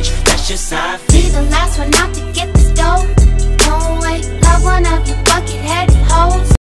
That's just how I feel. Be the last one out the